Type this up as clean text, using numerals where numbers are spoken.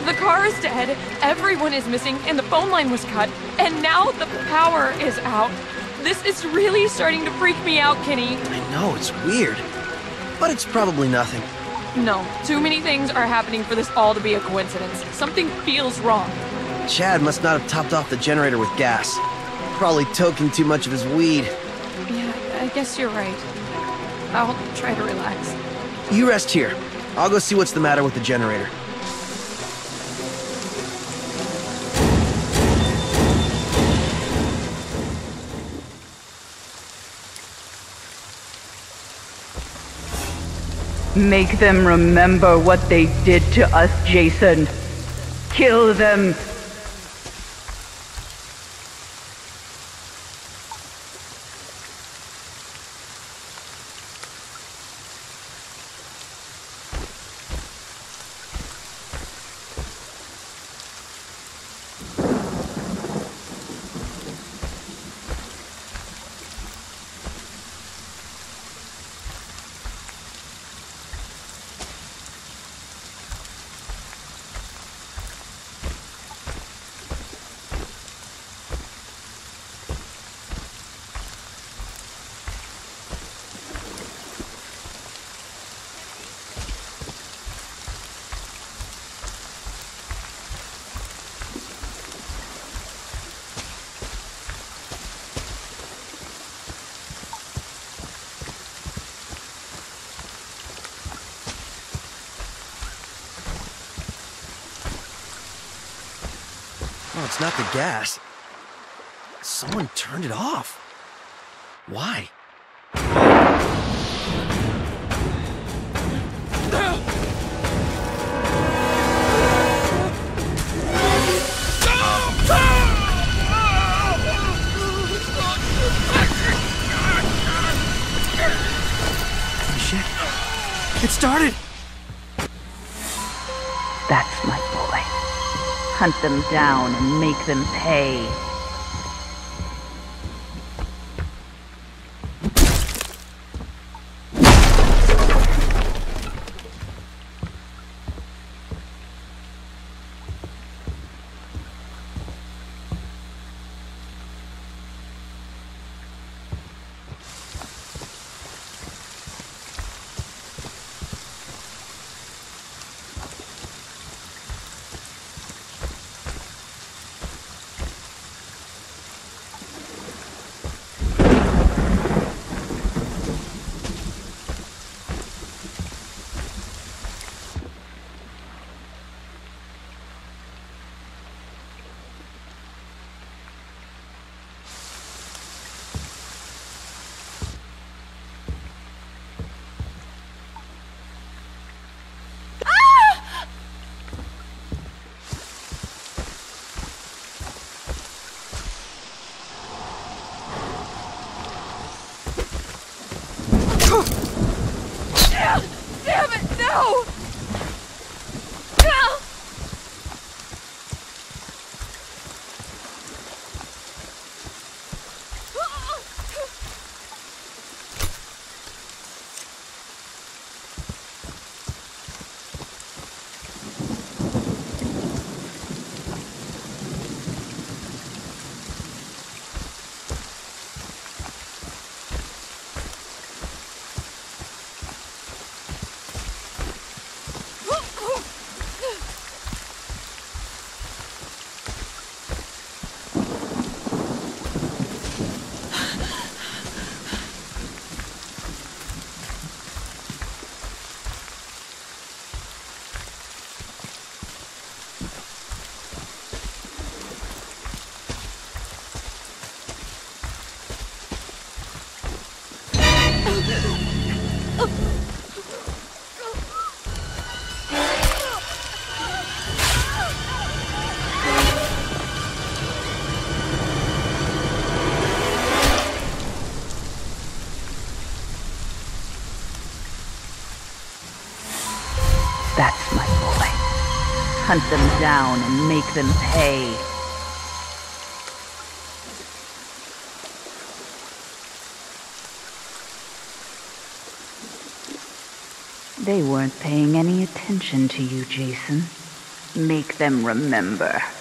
The car is dead, everyone is missing, and the phone line was cut, and now the power is out. This is really starting to freak me out, Kenny. I know, it's weird. But it's probably nothing. No, too many things are happening for this all to be a coincidence. Something feels wrong. Chad must not have topped off the generator with gas. Probably toking too much of his weed. Yeah, I guess you're right. I'll try to relax. You rest here. I'll go see what's the matter with the generator. Make them remember what they did to us, Jason. Kill them. Oh, it's not the gas. Someone turned it off. Why? Shit. It started! That's my boy. Hunt them down and make them pay. Damn it, no! That's my boy. Hunt them down and make them pay. They weren't paying any attention to you, Jason. Make them remember.